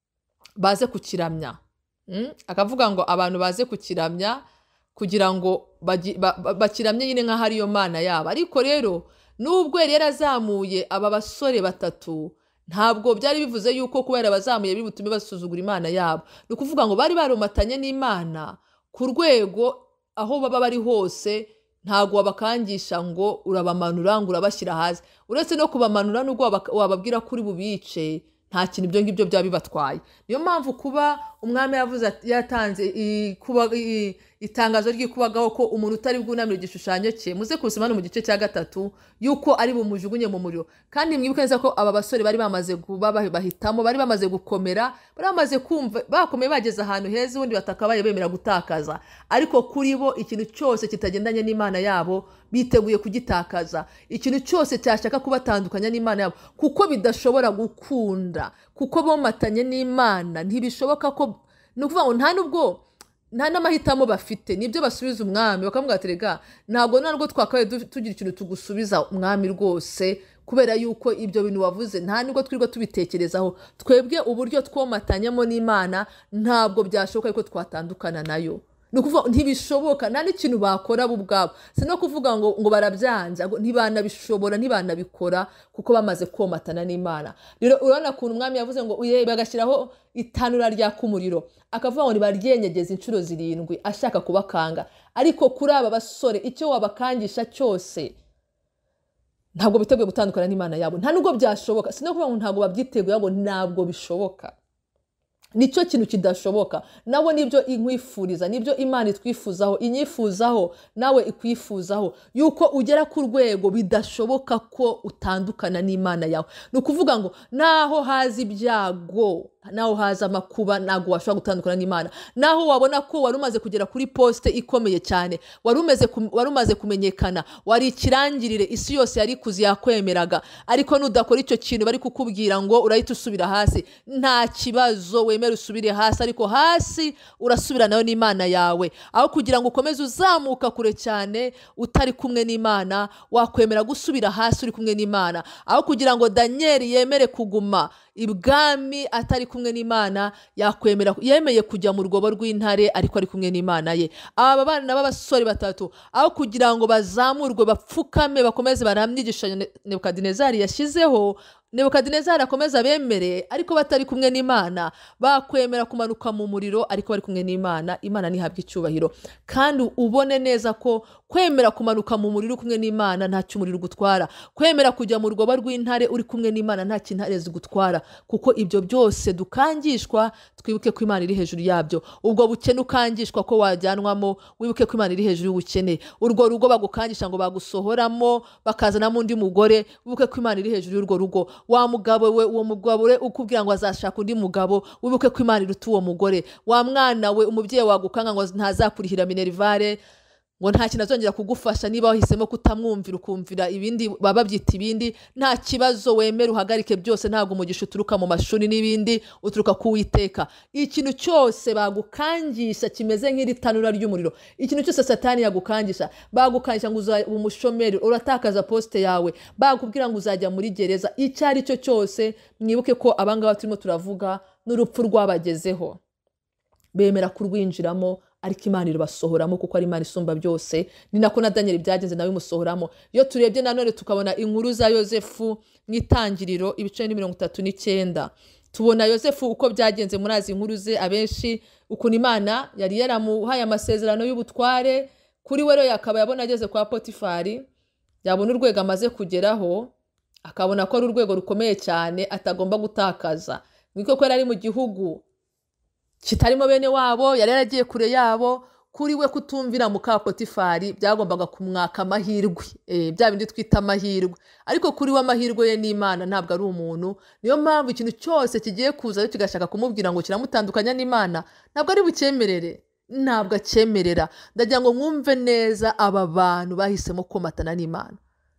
baze kukiramya, hmm? akavuga ngo abantu baze kukiramya kugira ngo bakiramye nyine nk'aho ariyo Mana yabo. Ariko rero nubwo yari yarazamuye aba basore batatu, ntabwo byari bivuze yuko kubera abazamuye biri butume basuzugura Imana yabo. Ni ukuvuga ngo bari barumatanye n'Imana ku rwego aho baba bari hose, ntabwo wabakangisha ngo urabamanura ngo urabashyira hasi. Uretse no kubamanura nubwo wababwira kuri bubice, nta kintu ibyo ngibyo byaba bibatwaye. Niyo mpamvu kuba umwami yavuze yatanze kuba itangazo ry'ikubagaho ko umuntu utari bwunamira igishushanyo cye, muze kusoma no mu gice cya gatatu yuko ari bumujugunye mu muriro. Kandi mwibuke neza ko aba basore bari bamaze kuba bahitamo, bari bamaze gukomera, bari bamaze kumva bakomeye, bageze ahantu heza, ubundi batakabaye bemera gutakaza. Ariko kuri bo ikintu cyose kitagendanye n'Imana yabo biteguye kugitakaza, ikintu cyose cyashaka kubatandukanya n'Imana yabo, kuko bidashobora gukunda, kuko bomatanye n'Imana ntibishoboka. Ko ni ukuvuga ngo nta nubwo nta n'amahitamo bafite, nibyo basubiza umwami bakavuga ati rega ntabwo ntabwo twakabaye tugira ikintu tugusubiza umwami rwose, kubera yuko ibyo bintu wavuze nta nubwo twirirwa tubitekerezaho. Twebwe uburyo twomatanyemo n'Imana ntabwo byashoboka yuko twatandukana nayo. nukuvuga ntibishoboka nta n'ikintu bakora bo ubwabo si no kuvuga ngo ngo barabyanza ntibanabishobora ntibanabikora kuko bamaze komatana n'Imana. Rero urabona kuntu umwami yavuze ngo uye bagashyiraho itanura ryaka umuriro akavuga ngo nibaryenyegeza inshuro zirindwi ashaka kubakanga, ariko kuri aba basore icyo wabakangisha cyose ntabwo biteguye gutandukana n'Imana yabo, nta nubwo byashoboka. Si no kuvuga ngo ntabwo babyiteguye ngo ntabwo bishoboka, nicyo kintu kidashoboka. Nabo nibyo inkwifuriza, nibyo Imana itwifuzaho, inyifuzaho nawe ikwifuzaho, yuko ugera ku rwego bidashoboka ko utandukana n'Imana yawe. Ni ukuvuga ngo naho haza ibyago, naho haza amakuba, ntabwo washobora gutandukana n'Imana. Naho wabona ko wari umaze kugera kuri poste ikomeye cyane, wari umaze wari umaze kumenyekana, wari ikirangirire, isi yose yari kuzi yakwemeraga, ariko nudakora icyo kintu bari kukubwira ngo urahita usubira hasi, nta kibazo, wemera usubire hasi, ariko hasi urasubira nayo n'Imana yawe. Aho kugira ngo ukomeze uzamuka kure cyane utari kumwe n'Imana, wakwemera gusubira hasi uri kumwe n'Imana. Aho kugira ngo Daniel yemere kuguma ibwami atari kumwe n'Imana, yakwemera yemeye kujya mu rwobo rw'intare ariko ari kumwe n'Imana ye. Aba bana b'abasore batatu aho kugira ngo bazamurwe bapfukame bakomeze baramyigisha Nebukadinezari yashyizeho, Nebukadinezari akomeza bemere ariko batari kumwe n'Imana, bakwemera kumanuka mu muriro ariko bari kumwe n'Imana. Imana nihabwa icyubahiro. Kandi ubone neza ko kwemera kumanuka mu muriro kumwe n'Imana nta cyumuriro gutwara, kwemera kujya mu rwobo rw'intare uri kumwe n'Imana nta kintare zigutwara, kuko ibyo byose dukangishwa twibuke ko Imana iri hejuru yabyo. Ubwo bukene ukangishwa ko wajyanwamo, wibuke ko Imana iri hejuru y'ubukene. Urwo rugo bagukangisha ngo bagusohoramo bakazanamo undi mugore, wibuke ko Imana iri hejuru y'urwo rugo. Wa mugabo we, uwo mugabo we ukubwira ngo azashaka undi mugabo, wibuke ko Imana iruta uwo mugore. Wa mwana we umubyeyi wagukanga ngo ntazakurihira minerivare, ngo nta kintu azongera kugufasha niba wahisemo kutamwumvira ukumvira ibindi baba byita ibindi, nta kibazo, wemere uhagarike byose. Ntabwo umugisha uturuka mu mashuri n'ibindi, uturuka ku Uwiteka. Ikintu cyose bagukangisha kimeze nk'iri tanura ry'umuriro, ikintu cyose Satani yagukangisha, bagukangisha ngo uzaba umushomeri, uratakaza poste yawe, bakubwira ngo uzajya muri gereza, icyo ari cyo cyose, mwibuke ko abangaba turimo turavuga n'urupfu rwabagezeho, bemera kurwinjiramo ariko Imana irabasohoramo kuko ari Imana isumba byose. Ni nako na Daniel byagenze nawe imusohoramo. Iyo turebye nanone tukabona inkuru za Yosefu mu Itangiriro ibice ni mirongo itatu n'icyenda, tubona Yosefu uko byagenze muri azi inkuru ze abenshi, ukuntu Imana yari yaramuhaye amasezerano y'ubutware kuri we. Rero yakaba yabona ageze kwa Potifari, yabona urwego amaze kugeraho, akabona ko ari urwego rukomeye cyane atagomba gutakaza. Niko ko yari ari mu gihugu kitarimo bene wabo, yari yaragiye kure yabo. Kuri we kutumvira muka Potifari byagombaga kumwaka amahirwe, eh bya bindi twita amahirwe, ariko kuri we amahirwe ye n'Imana ntabwo ari umuntu. Niyo mpamvu ikintu cyose kigiye kuza cyo kigashaka kumubwira ngo kiramutandukanya n'Imana, ntabwo ari bucyemerere, ntabwo acyemerera. Ndagira ngo mwumve neza aba bantu bahisemo komatana n'Imana.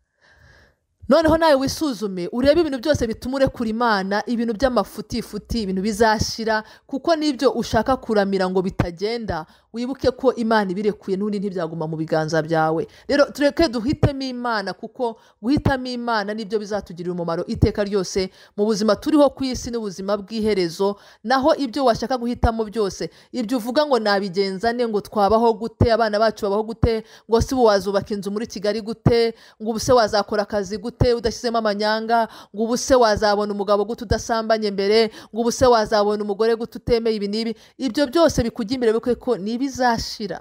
Noneho nawe wisuzume urebe ibintu byose bituma urekura Imana, ibintu by'amafuti futi, ibintu bizashira, kuko nibyo ushaka kuramira ngo bitagenda. Wibuke ko Imana ibirekuye n'undi ntibyaguma mu biganza byawe. Rero tureke duhitemo Imana, kuko guhitamo Imana nibyo bizatugirira umumaro iteka ryose mu buzima turiho ku isi n'ubuzima bw'iherezo. Naho ibyo washaka guhitamo byose, ibyo uvuga ngo nabigenzane, ngo twabaho gute, abana bacu babaho gute, ngo si wazubaka inzu muri Kigali gute, ngo ubuse wazakora akazi gute udashyizemo amanyanga, ngo ubuse wazabona umugabo gute udasambanye mbere, ngo ubuse wazabona umugore gute utemeye ibi nibi. Ibyo byose bikujya imbere bikwe ko bizashira,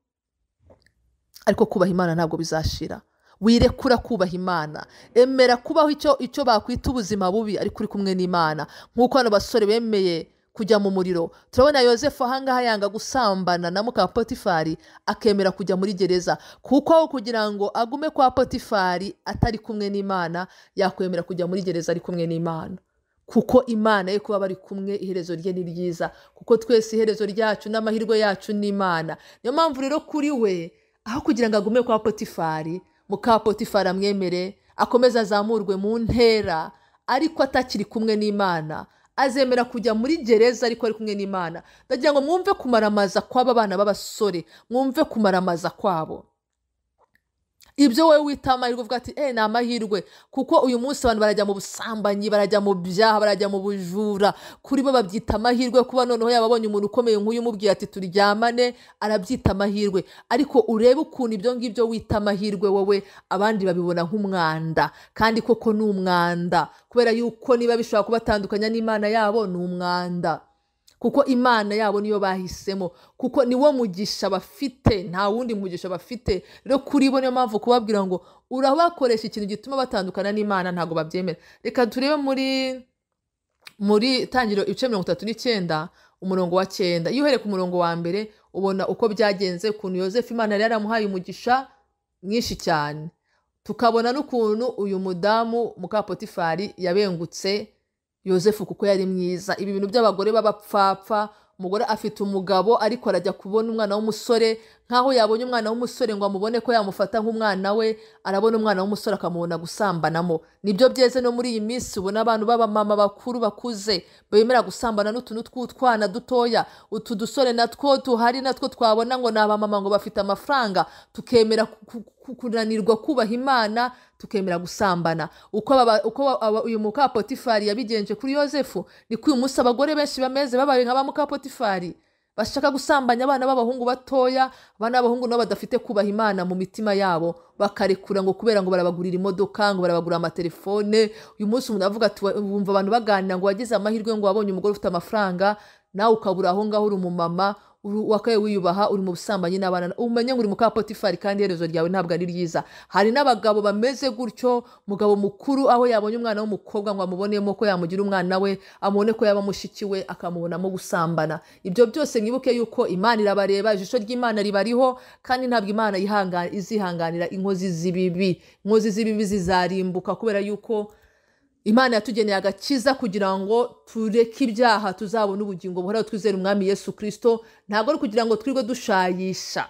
ariko kubaha Imana ntabwo bizashira. Wirekura kubaha Imana, emera kubaho icyo icyo bakwita ubuzima bubi ariko uri kumwe n'Imana. Nkuko hano basore bemeye kujya mu muriro, turabona Yosefu ahangaha yanga gusambana na muka Potifari, akemera kujya muri gereza, kuko aho kugira ngo agume kwa Potifari atari kumwe n'Imana, yakwemera kujya muri gereza ari kumwe n'Imana. Kuko Imana ye kuba bari kumwe, iherezo rye ni ryiza, kuko twese iherezo ryacu n'amahirwe yacu ni Imana. Niyo mpamvu rero kuri we, aho kugira ngo agume kwa Potifari, muka Potifari amwemere, akomeza azamurwe mu ntera, ariko atakiri kumwe n'Imana, azemera kujya muri gereza ariko ari kumwe n'Imana. Ndagira ngo mwumve kumaramaza kw'aba bana b'abasore, mwumve kumaramaza kwabo. ibyo wowe wita amahirwe uvuga ati eh ni amahirwe, kuko uyu munsi abantu barajya mu busambanyi, barajya mu byaha, barajya mu bujura, kuri bo babyita amahirwe kuba noneho yababonye umuntu ukomeye nk'uyu umubwiye ati turyamane, arabyita amahirwe. Ariko urebe ukuntu ibyo ngibyo wita amahirwe wowe abandi babibona nk'umwanda, kandi koko ni umwanda, kubera yuko niba bishobora kubatandukanya n'Imana yabo ni umwanda, kuko Imana yabo niyo bahisemo, kuko niwo mugisha bafite, nta wundi mugisha bafite. Rero kuri bo niyo mpamvu kubabwira ngo urabakoresha ikintu gituma batandukana n'Imana ntago babyemera. Reka turebe muri muri Tangiriro ibice mirongo itatu n'icyenda umurongo wa cyenda. Iyo uhereye ku murongo wa mbere ubona uko byagenze, ukuntu Yosefu Imana yari yaramuhaye umugisha mwinshi cyane, tukabona n'ukuntu uyu mudamu muka Potifari yabengutse Yosefu kuko yari mwiza. Ibi bintu by'abagore b'abapfapfa, umugore afite umugabo ariko arajya kubona umwana w'umusore, nkaho yabonye umwana w'umusore ngo amubone ko yamufata nk'umwana we, arabona umwana w'umusore akamubona gusambanamo. Nibyo byeze no muri iyi minsi ubona abantu baba mama bakuru bakuze bemera gusambana n'utuntu tw'utwana dutoya. Utu dusore natwo tuhari natwo twabona ngo ni abamama ngo bafite amafaranga, tukemera kunanirwa kubaha Imana, tukemera gusambana. Uko aba, uko aba, uyu muka Potifari yabigenje kuri Yosefu, niko uyu munsi abagore benshi bameze babaye nka ba muka Potifari, bashaka gusambanya abana b'abahungu batoya, abana b'abahungu nabo badafite kubaha Imana mu mitima yabo, bakarekura ngo kubera ngo barabagurira imodoka, ngo barabagurira amatelefone. Uyu munsi umuntu avuga ati wumva abantu baganira ngo wagize amahirwe ngo wabonye umugore ufite amafaranga, nawe ukabura aho ngaho uri umumama wakaye wiyubaha, uri mu busambanyi n'abana, umenye ngo uri muka Potifari kandi iherezo ryawe ntabwo ari ryiza. Hari n'abagabo bameze gutyo, mugabo mukuru aho yabonye umwana w'umukobwa ngo amubonemo ko yamugira umwana we, amubone ko yaba mushiki we, akamubonamo gusambana. Ibyo byose mwibuke yuko Imana irabareba, ijisho ry'Imana ribariho, kandi ntabwo Imana yihangana izihanganira inkozi z'ibibi. Inkozi z'ibibi zizarimbuka, kubera yuko Imana yatugeneye agakiza kugira ngo tureke ibyaha, tuzabone ubugingo buhoraho, twizere Umwami Yesu Kristo, ntabwo ari kugira ngo twirwe dushayisha.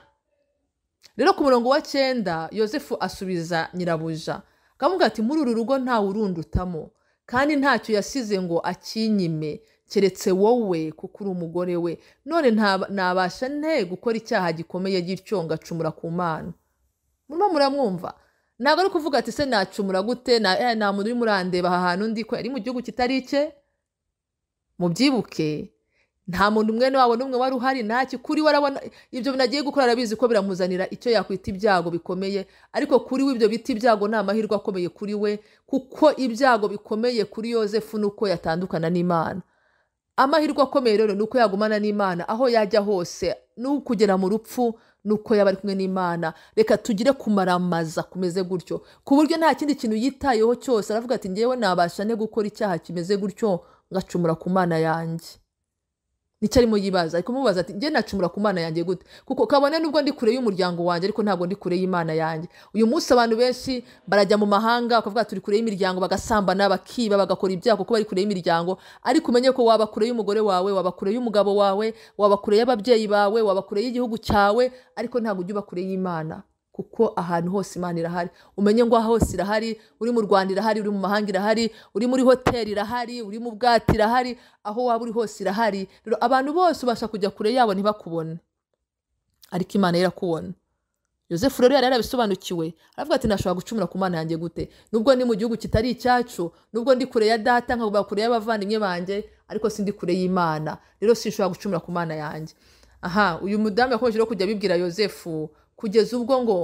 Rero ku murongo wa cyenda Yosefu asubiza nyirabuja akavuga ati muri uru rugo nta urundutamo, kandi ntacyo yasize ngo akinyime keretse wowe kuko uri umugore we. None nabasha nte gukora icyaha gikomeye gityo ngacumura ku Mana? Murimo muramwumva? Ntabwo ari kuvuga ati se nacumura gute, na nta muntu uri murandeba aha hantu ndi ko ari mu gihugu kitari icye. Mubyibuke nta muntu umwe wabo n'umwe wari uhari, ntaki kuri warabona ibyo binagiye gukora, arabizi ko biramuzanira icyo yakwita ibyago bikomeye. Ariko kuri we ibyo biti ibyago ni amahirwe akomeye kuri we, kuko ibyago bikomeye kuri Yosefu nuko yatandukana n'Imana. Amahirwe akomeye rero nuko yagumana n'Imana aho yajya hose, n'ukugera mu rupfu nuko yaba ari kumwe n'Imana. Reka tugire kumaramaza kumeze gutyo, ku buryo nta kindi kintu yitayeho cyose. Aravuga ati ngewe nabasha ne gukora icyaha kimeze gutyo ngacumura ku Mana yanjye? Nicyo arimo yibaza, ariko mubaza ati nge nacumura ku Mana yanjye gute? Kuko kabone nubwo ndi kure y'umuryango wanjye, ariko ntabwo ndi kure y'Imana yanjye. Uyu munsi abantu benshi barajya mu mahanga bakavuga turi kure y'imiryango, bagasambana, bakiba, bagakora ibyaha kuko bari kure y'imiryango. Ariko umenye ko waba kure y'umugore wawe, waba kure y'umugabo wawe, waba kure y'ababyeyi bawe, waba kure y'igihugu cyawe, ariko ntabwo ujya uba kure y'Imana, kuko ahantu hose Imana irahari. Umenye ngo aho hose irahari, uri mu Rwanda irahari, uri mu mahanga irahari, uri muri hoteli irahari, uri mu bwati irahari, aho waba uri hose irahari. Rero abantu bose ubasha kujya kure yabo ntibakubone, ariko Imana irakubona. Yosefu rero yari yarabisobanukiwe, aravuga ati nashobora gucumura ku Mana yanjye gute? Nubwo ni mu gihugu kitari icyacu, nubwo ndi kure ya data, nkaba kure y'abavandimwe banjye, ariko sindi kure y'Imana. Rero sinshobora gucumura ku Mana yanjye. Aha, uyu mudamu yakomeje no kujya bibwira Yosefu kugeza ubwo ngo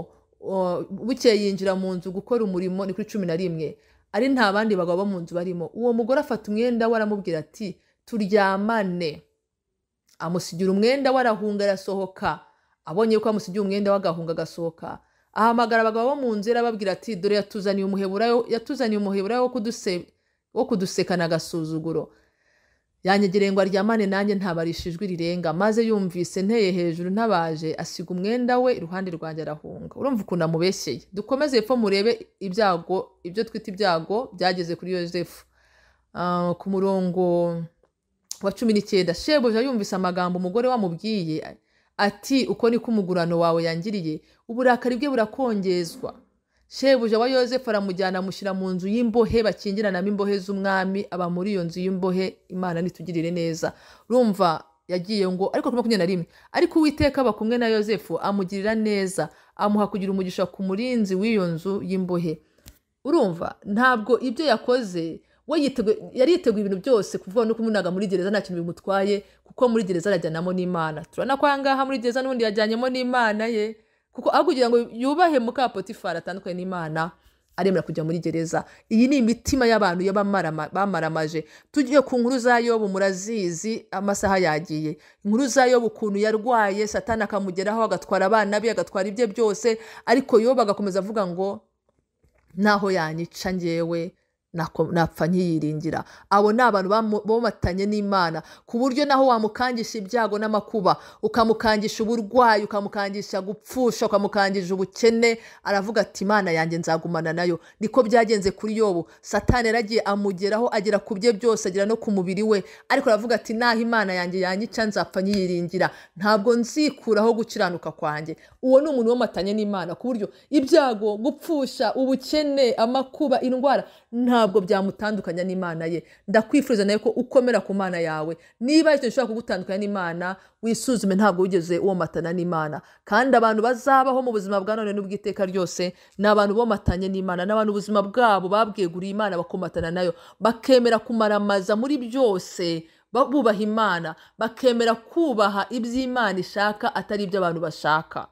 bukeye yinjira mu nzu gukora umurimo. Ni kuri cumi na rimwe. Ari nta bandi bagabo mu nzu barimo. Uwo mugore afata umwenda we aramubwira ati turyamane. Amusigira umwenda we arahunga arasohoka. Abonye ko amusigiye umwenda we agahunga agasohoka, ahamagara abagabo bo mu nzu arababwira ati dore yatuzaniye umuheburayo yatuzaniye umuheburayo wo kuduse wo kudusekana agasuzuguro. Yanyegereye ngo aryamane nanjye ntabarisha ijwi rirenga, maze yumvise nteye hejuru ntabaje, asiga umwenda we iruhande rwanjye arahunga. Urumva ukuntu amubeshyeye. Dukomeze epfo murebe ibyago, ibyo twita ibyago byageze kuri Yosefu. Uh, ku murongo wa cumi n'icyenda shebuja yumvise amagambo umugore wamubwiye ati uko niko umugurano wawe yangiriye, uburakari bwe burakongezwa. Shebuja wa Yosefu aramujyana amushyira mu nzu y'imbohe, bakingiranamo imbohe z'umwami, aba muri iyo nzu y'imbohe. Imana nitugirire neza. Urumva yagiye ngo ariko kuri makumyabiri na rimwe ariko Uwiteka aba kumwe na Yozefu amugirira neza amuha kugira umugisha ku murinzi w'iyo nzu y'imbohe. Urumva ntabwo ibyo yakoze we yari yiteguye ibintu byose kuvuga no kumunaga muri gereza nta kintu bimutwaye kuko muri gereza arajyanamo n'Imana. Turana ko ahangaha muri gereza n'ubundi yajyanyemo n'Imana ye kuko aho kugira ngo yubahe muka Potifari atandukanye n'Imana aremera kujya muri gereza. Iyi ni imitima y'abantu bamaramaje. Tugiye ku nkuru za Yobu murazizi amasaha yagiye. Inkuru za Yobu ukuntu yarwaye Satani akamugeraho agatwara abana be agatwara ibye byose ariko Yobu agakomeza avuga ngo naho yanyica ngewe napfa nkiyiringira. Abo ni abantu bomatanye n'Imana ku buryo naho wamukangisha ibyago n'amakuba ukamukangisha uburwayi ukamukangisha gupfusha ukamukangisha ubukene aravuga ati Imana yanjye nzagumana nayo. Niko byagenze kuri Yobu. Satani yaragiye amugeraho agera ku bye byose agera no ku mubiri we ariko aravuga ati naho Imana yanjye yanyica nzapfa nyiyiringira ntabwo nzikuraho gukiranuka kwanjye. Uwo ni umuntu womatanye n'Imana ku buryo ibyago gupfusha ubukene amakuba indwara ntabwo byamutandukanya n'Imana ye. Ndakwifuriza nayo ko ukomera ku Mana yawe. Niba icyo gishobora kugutandukanya n'Imana wisuzume ntabwo wigeze womatana n'Imana. Kandi abantu bazabaho mu buzima bwa none n'ubwiteka ryose ni abantu bomatanye n'Imana n'abantu ubuzima bwabo babweguriye Imana bakomatana nayo bakemera kumaramaza muri byose bubaha Imana bakemera kubaha iby'Imana ishaka atari ibyo abantu bashaka.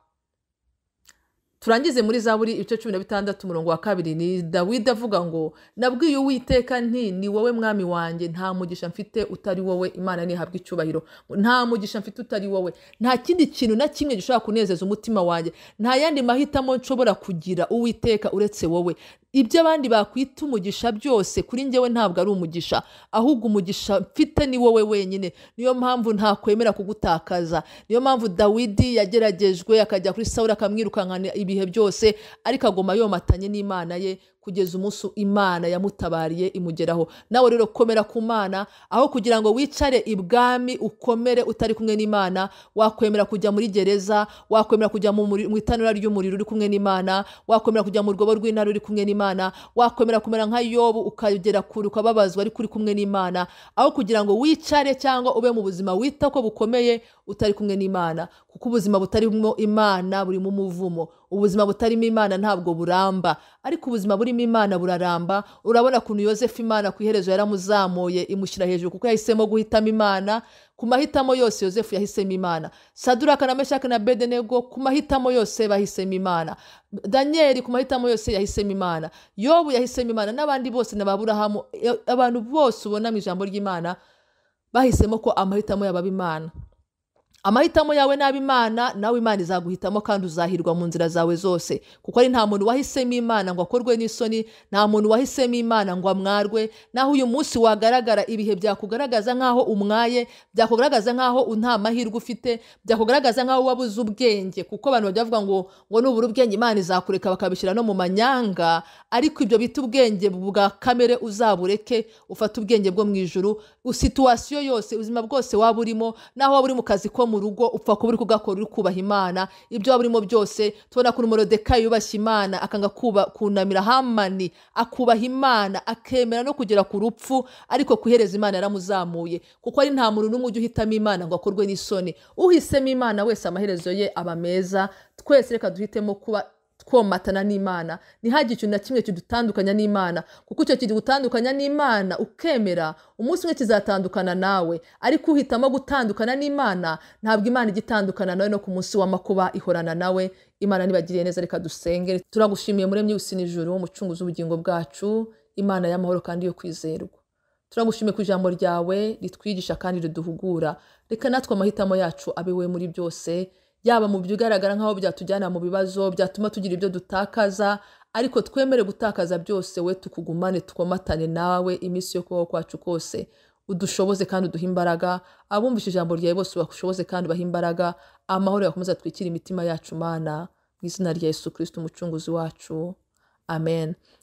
Turangize muri Zaburi ibice cumi na bitandatu umurongo wa kabiri ni Dawidi avuga ngo nabwiye Uwiteka nti ni wowe mwami wanjye nta mugisha mfite utari wowe. Imana nihabwa icyubahiro. Nta mugisha mfite utari wowe. Nta kindi kintu na kimwe gishobora kunezeza umutima wanjye. Nta yandi mahitamo nshobora kugira Uwiteka uretse wowe. Ibyo abandi bakwita umugisha byose kuri njyewe ntabwo ari umugisha ahubwo umugisha mfite ni wowe wenyine. Niyo mpamvu nta kwemera kugutakaza. Niyo mpamvu Dawidi yageragejwe akajya kuri Sawuli akamwirukankana ibihe byose ariko agoma yomatanye n'Imana ye kugeza umunsi Imana yamutabariye imugeraho. Nawe rero komera ku Mana aho kugira ngo wicare ibwami ukomere utari kumwe n'Imana. Wakwemera kujya muri gereza, wakwemera kujya mu itanura ry'umuriro uri kumwe n'Imana, wakwemera kujya mu rwobo rw'intare uri kumwe n'Imana, wakwemera kumera nka Yobu ukagera kure ukababazwa ariko uri kumwe n'Imana aho kugira ngo wicare cyangwa ube mu buzima wita ko bukomeye utari kumwe n'Imana kuko ubuzima butarimo Imana buri mu muvumo. Ubuzima butarimo Imana ntabwo buramba ariko ubuzima burimo Imana buraramba. Urabona kuntu Yozefu Imana ku iherezo yaramuzamuye imushyira hejuru kuko yahisemo guhitamo Imana. Ku mahitamo yose Yozefu yahisemo Imana. Saduraka na Meshaki na Abedenego ku mahitamo yose bahisemo Imana. Danieli ku mahitamo yose yahisemo Imana. Yobu yahisemo Imana n'abandi bose n'Aburahamu. Abantu bose ubona mu ijambo ry'Imana bahisemo ko amahitamo yaba Imana. Amahitamo yawe nabi Imana nawe Imana izaguhitamo kandi uzahirwa mu nzira zawe zose kuko ari nta muntu wahisemo Imana ngo akorwe n'isoni. Nta muntu wahisemo Imana ngo amwarwe. Naho uyu munsi wagaragara ibihe byakugaragaza nkaho umwaye, byakugaragaza nkaho nta mahirwe ufite, byakugaragaza nkaho wabuze ubwenge kuko abantu bavuga ngo ngo nubura ubwenge Imana izakureka bakabishyira no mu manyanga ariko ibyo bita ubwenge bwa kamere uzabureke ufata ubwenge bwo mu ijuru. Situasiyo yose ubuzima bwose waba urimo naho waba uri mu kazi ko mu rugo upfa kuba uri kugakora uri kubaha Imana. Ibyo waba urimo byose tubona ko Moridekayi yubashye Imana akanga kuba kunamira Hamani akubaha Imana akemera no kugera ku rupfu ariko kuhereza Imana yaramuzamuye kuko ari nta muntu n'umwe ujya uhitamo Imana ngo akorwe n'isoni. Uhisemo Imana wese amaherezo ye aba meza. Twese reka duhitemo kuba twomatana n'Imana. Ntihagire ikintu na kimwe kidutandukanya n'Imana kuko icyo kiri gutandukanya n'Imana ukemera umunsi umwe kizatandukana nawe ariko uhitamo gutandukana n'Imana ntabwo Imana igitandukana nawe no ku munsi w'amakuba ihorana nawe. Imana nibagiriye neza reka dusenge. Turagushimiye Muremyi w'isi n'ijuru umucunguzi w'ubugingo bwacu, Imana y'amahoro kandi yo kwizerwa. Turagushimiye ku ijambo ryawe ritwigisha kandi riduhugura. Reka natwe amahitamo yacu abe we muri byose yaba mu bigaragara nkaho byatujyana mu bibazo byatuma tugira ibyo dutakaza ariko twemere gutakaza byose we tukugumane tukomatane nawe iminsi yo kubaho kwacu kose. Udushoboze kandi uduha imbaraga. Abumvise ijambo ryawe bose bashoboze kandi baha imbaraga. Amahoro yakomeza twikira imitima yacu Mana mu izina rya Yesu Kristo umucunguzi wacu. Amen.